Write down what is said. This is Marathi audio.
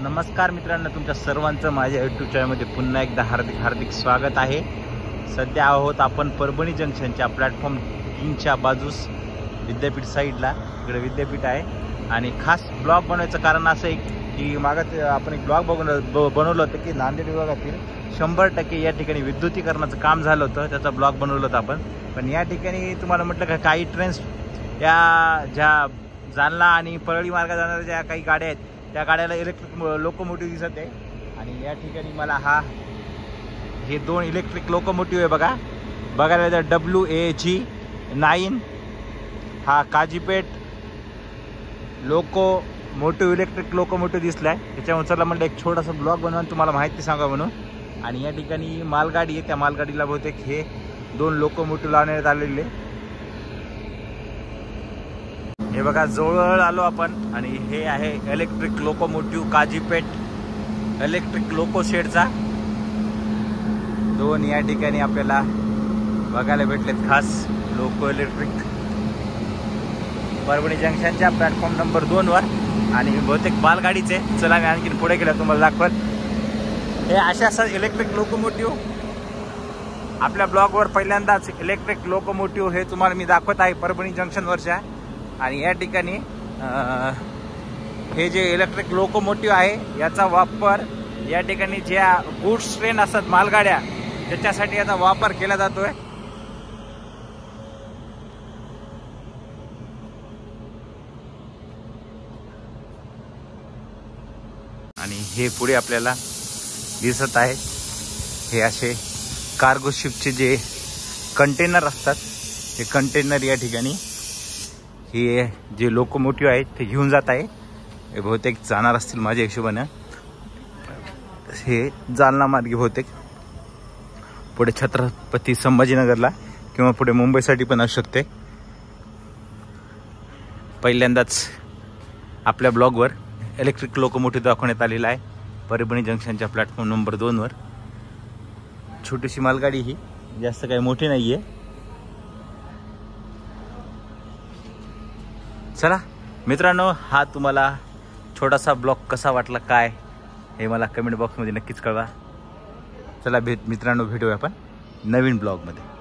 नमस्कार मित्रांनो, तुमच्या सर्वांचं माझ्या यूट्यूब चॅनलमध्ये पुन्हा एकदा हार्दिक स्वागत आहे। सध्या आहोत आपण परभणी जंक्शनच्या प्लॅटफॉर्म 3च्या बाजूस विद्यापीठ साईडला, इकडे विद्यापीठ आहे। आणि खास ब्लॉग बनवायचं कारण असं आहे की मागं आपण एक ब्लॉग बनवलं होतं की नांदेड विभागातील 100% या ठिकाणी विद्युतीकरणाचं काम झालं होतं, त्याचा ब्लॉग बनवलं होतं आपण। पण या ठिकाणी तुम्हाला म्हटलं का काही ट्रेन्स या ज्या जालना आणि परळी मार्गाने जाणाऱ्या ज्या काही गाड्या आहेत त्या गाड्याला इलेक्ट्रिक लोकोमोटिव्ह दिसत आहे। आणि या ठिकाणी मला हे दोन इलेक्ट्रिक लोकोमोटिव्ह आहे बघायला WAG9 हा काजीपेठ लोकोमोटिव्ह इलेक्ट्रिक लोकोमोटिव्ह दिसलाय। त्याच्यामुळे चला म्हटलं एक छोटासा ब्लॉग बनवून तुम्हाला माहिती सांगा म्हणून। आणि या ठिकाणी मालगाडी आहे, त्या मालगाडीला बहुतेक हे दोन लोकोमोटिव्ह लावण्यात आलेले। हे बघा जवळ आलो आपण आणि हे आहे electric locomotive Kazipet electric loco शेडचा दोन या ठिकाणी आपल्याला बघायला भेटलेत खास लोको इलेक्ट्रिक परभणी जंक्शनच्या प्लॅटफॉर्म नंबर 2 वर। आणि बहुतेक मालगाडीचे चला मी आणखी पुढे गेला तुम्हाला दाखवत। हे अशा इलेक्ट्रिक लोकोमोटिव्ह आपल्या ब्लॉगवर पहिल्यांदाच इलेक्ट्रिक लोकोमोटिव्ह हे तुम्हाला मी दाखवत आहे परभणी जंक्शनवरच्या। आणि या ठिकाणी हे जे इलेक्ट्रिक लोकोमोटिव्ह आहे याचा वापर या ठिकाणी ज्या गुड्स ट्रेन असतात मालगाड्या त्याच्यासाठी याचा वापर केला जातोय। आणि हे पुढे आपल्याला दिसत आहे हे असे कार्गो शिपचे जे कंटेनर असतात हे कंटेनर या ठिकाणी हे जे लोकोमोटिव्ह आहेत ते घेऊन जात आहे। हे बहुतेक जाणार असतील माझ्या हिशोबाने हे जालना मार्गे बहुतेक पुढे छत्रपती संभाजीनगरला किंवा पुढे मुंबईसाठी पण असू शकते। पहिल्यांदाच आपल्या ब्लॉगवर इलेक्ट्रिक लोकोमोटिव्ह दाखवण्यात आलेला आहे परभणी जंक्शनच्या प्लॅटफॉर्म नंबर 2 वर। छोटीशी मालगाडी ही जास्त काही मोठी नाहीये। चला मित्रांनो, हा तुम्हाला छोटासा ब्लॉग कसा वाटला काय हे मला कमेंट बॉक्समध्ये नक्कीच कळवा। चला मित्रांनो, भेटूया आपण नवीन ब्लॉगमध्ये।